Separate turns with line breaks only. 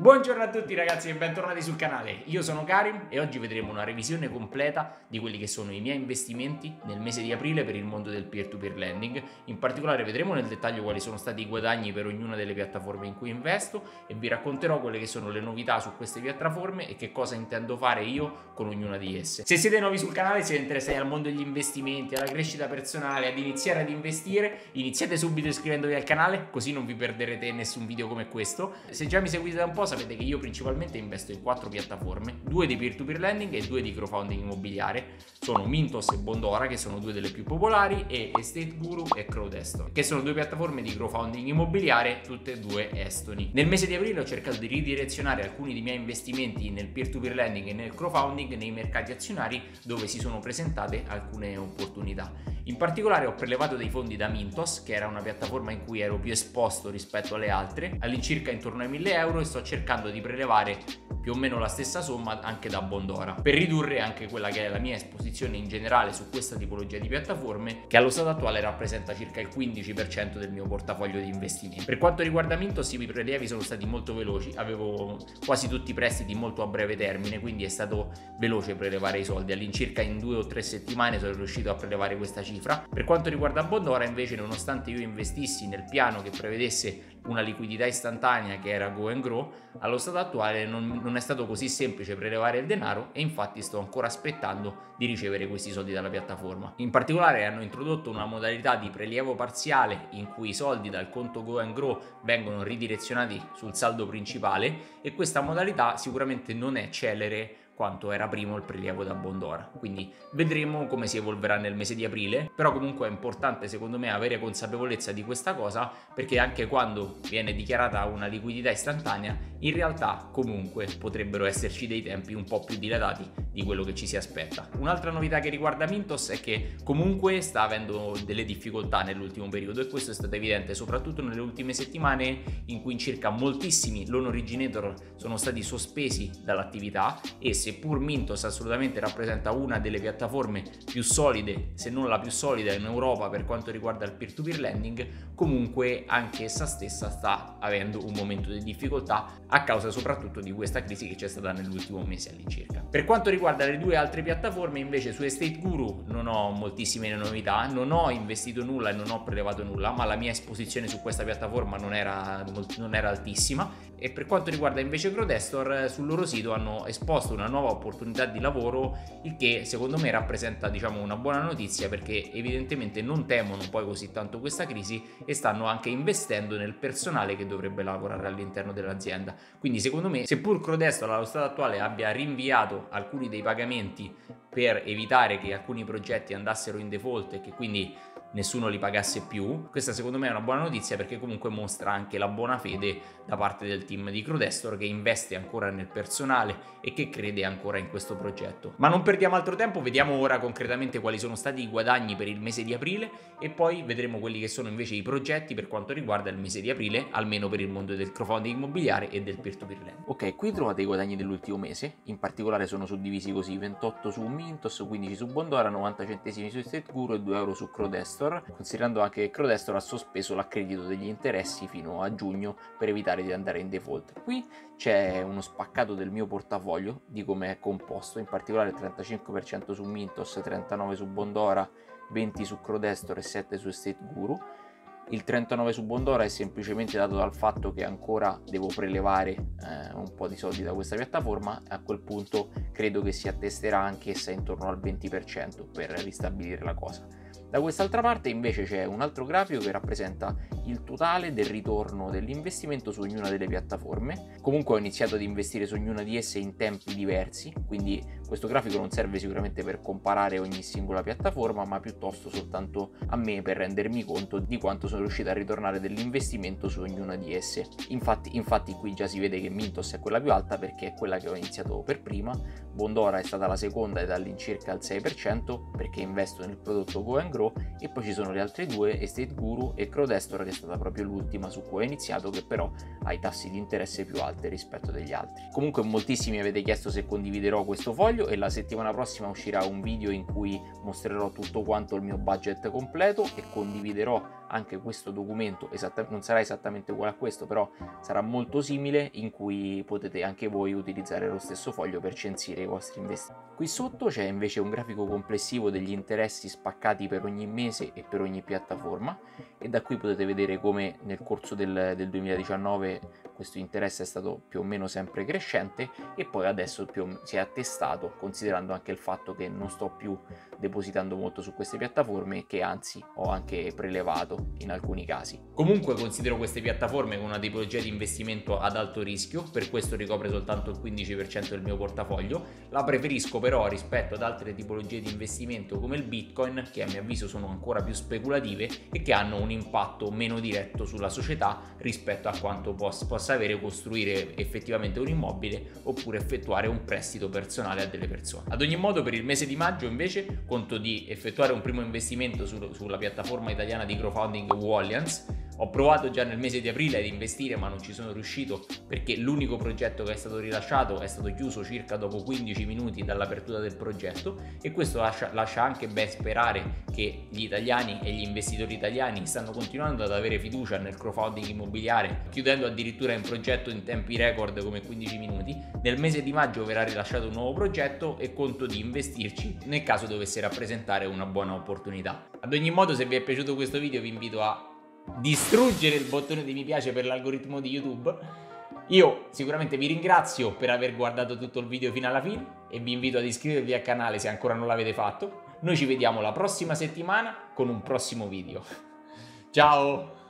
Buongiorno a tutti ragazzi e bentornati sul canale, io sono Karim e oggi vedremo una revisione completa di quelli che sono i miei investimenti nel mese di aprile per il mondo del peer-to-peer lending. In particolare vedremo nel dettaglio quali sono stati i guadagni per ognuna delle piattaforme in cui investo e vi racconterò quelle che sono le novità su queste piattaforme e che cosa intendo fare io con ognuna di esse. Se siete nuovi sul canale, siete interessati al mondo degli investimenti, alla crescita personale, ad iniziare ad investire, iniziate subito iscrivendovi al canale così non vi perderete nessun video come questo. Se già mi seguite da un po' sapete che io principalmente investo in 4 piattaforme, 2 di peer-to-peer lending e 2 di crowdfunding immobiliare. Sono Mintos e Bondora, che sono 2 delle più popolari, e Estate Guru e Crowdestor, che sono 2 piattaforme di crowdfunding immobiliare, tutte e 2 estoni. Nel mese di aprile ho cercato di ridirezionare alcuni dei miei investimenti nel peer-to-peer lending e nel crowdfunding nei mercati azionari dove si sono presentate alcune opportunità. In particolare ho prelevato dei fondi da Mintos, che era una piattaforma in cui ero più esposto rispetto alle altre, all'incirca intorno ai 1000 euro, e sto cercando di prelevare più o meno la stessa somma anche da Bondora, per ridurre anche quella che è la mia esposizione in generale su questa tipologia di piattaforme, che allo stato attuale rappresenta circa il 15% del mio portafoglio di investimenti. Per quanto riguarda Mintos, i miei prelievi sono stati molto veloci, avevo quasi tutti i prestiti molto a breve termine, quindi è stato veloce prelevare i soldi. All'incirca in 2 o 3 settimane sono riuscito a prelevare questa cifra. Per quanto riguarda Bondora invece, nonostante io investissi nel piano che prevedesse una liquidità istantanea che era Go and Grow, allo stato attuale non è stato così semplice prelevare il denaro e infatti sto ancora aspettando di ricevere questi soldi dalla piattaforma. In particolare hanno introdotto una modalità di prelievo parziale in cui i soldi dal conto Go and Grow vengono ridirezionati sul saldo principale, e questa modalità sicuramente non è celere quanto era prima il prelievo da Bondora, quindi vedremo come si evolverà nel mese di aprile. Però comunque è importante secondo me avere consapevolezza di questa cosa, perché anche quando viene dichiarata una liquidità istantanea, in realtà comunque potrebbero esserci dei tempi un po' più dilatati di quello che ci si aspetta. Un'altra novità che riguarda Mintos è che comunque sta avendo delle difficoltà nell'ultimo periodo, e questo è stato evidente soprattutto nelle ultime settimane, in cui circa moltissimi loan originator sono stati sospesi dall'attività, e seppur Mintos assolutamente rappresenta una delle piattaforme più solide, se non la più solida in Europa per quanto riguarda il peer-to-peer lending, comunque anche essa stessa sta avendo un momento di difficoltà a causa soprattutto di questa crisi che c'è stata nell'ultimo mese all'incirca. Per quanto riguarda le 2 altre piattaforme invece, su Estate Guru non ho moltissime novità, non ho investito nulla e non ho prelevato nulla, ma la mia esposizione su questa piattaforma non era altissima. E per quanto riguarda invece Crowdestor, sul loro sito hanno esposto una nuova opportunità di lavoro, il che secondo me rappresenta, diciamo, una buona notizia, perché evidentemente non temono poi così tanto questa crisi e stanno anche investendo nel personale che dovrebbe lavorare all'interno dell'azienda. Quindi secondo me, seppur Crowdestor allo stato attuale abbia rinviato alcuni dei pagamenti per evitare che alcuni progetti andassero in default e che quindi nessuno li pagasse più, questa secondo me è una buona notizia, perché comunque mostra anche la buona fede da parte del team di Crowdestor, che investe ancora nel personale e che crede ancora in questo progetto. Ma non perdiamo altro tempo, vediamo ora concretamente quali sono stati i guadagni per il mese di aprile e poi vedremo quelli che sono invece i progetti per quanto riguarda il mese di aprile, almeno per il mondo del crowdfunding immobiliare e del peer-to-peer lending. Ok, qui trovate i guadagni dell'ultimo mese, in particolare sono suddivisi così: 28 su Mintos, 15 su Bondora, 90 centesimi su Estate Guru e 2 euro su Crowdestor, considerando anche che Crowdestor ha sospeso l'accredito degli interessi fino a giugno per evitare di andare in default. Qui c'è uno spaccato del mio portafoglio, di come è composto, in particolare 35% su Mintos, 39% su Bondora, 20% su Crowdestor e 7% su Estate Guru. Il 39% su Bondora è semplicemente dato dal fatto che ancora devo prelevare un po' di soldi da questa piattaforma, e a quel punto credo che si attesterà anch'essa intorno al 20% per ristabilire la cosa. Da quest'altra parte invece c'è un altro grafico che rappresenta il totale del ritorno dell'investimento su ognuna delle piattaforme. Comunque ho iniziato ad investire su ognuna di esse in tempi diversi, quindi questo grafico non serve sicuramente per comparare ogni singola piattaforma, ma piuttosto soltanto a me per rendermi conto di quanto sono riuscito a ritornare dell'investimento su ognuna di esse. Infatti qui già si vede che Mintos è quella più alta, perché è quella che ho iniziato per prima. Bondora è stata la seconda ed all'incirca il 6%, perché investo nel prodotto Go and Grow, e poi ci sono le altre 2, Estate Guru e Crowdestor, che è stata proprio l'ultima su cui ho iniziato, che però ha i tassi di interesse più alti rispetto degli altri. Comunque moltissimi avete chiesto se condividerò questo foglio, e la settimana prossima uscirà un video in cui mostrerò tutto quanto il mio budget completo e condividerò
anche questo documento, non sarà esattamente uguale a questo, però sarà molto simile, in cui potete anche voi utilizzare lo stesso foglio per censire i vostri investimenti. Qui sotto c'è invece un grafico complessivo degli interessi spaccati per ogni mese e per ogni piattaforma, e da qui potete vedere come nel corso del 2019 questo interesse è stato più o meno sempre crescente, e poi adesso si è attestato, considerando anche il fatto che non sto più depositando molto su queste piattaforme e che anzi ho anche prelevato in alcuni casi.
Comunque considero queste piattaforme come una tipologia di investimento ad alto rischio, per questo ricopre soltanto il 15% del mio portafoglio. La preferisco però rispetto ad altre tipologie di investimento come il Bitcoin, che a mio avviso sono ancora più speculative e che hanno un impatto meno diretto sulla società rispetto a quanto possa avere costruire effettivamente un immobile oppure effettuare un prestito personale a delle persone. Ad ogni modo, per il mese di maggio invece conto di effettuare un primo investimento sulla piattaforma italiana di crowdfunding Wallians. Ho provato già nel mese di aprile ad investire, ma non ci sono riuscito perché l'unico progetto che è stato rilasciato è stato chiuso circa dopo 15 minuti dall'apertura del progetto, e questo lascia anche ben sperare che gli italiani e gli investitori italiani stanno continuando ad avere fiducia nel crowdfunding immobiliare, chiudendo addirittura un progetto in tempi record come 15 minuti. Nel mese di maggio verrà rilasciato un nuovo progetto e conto di investirci nel caso dovesse rappresentare una buona opportunità. Ad ogni modo, se vi è piaciuto questo video vi invito a distruggere il bottone di mi piace per l'algoritmo di YouTube. Io sicuramente vi ringrazio per aver guardato tutto il video fino alla fine e vi invito ad iscrivervi al canale se ancora non l'avete fatto. Noi ci vediamo la prossima settimana con un prossimo video. Ciao!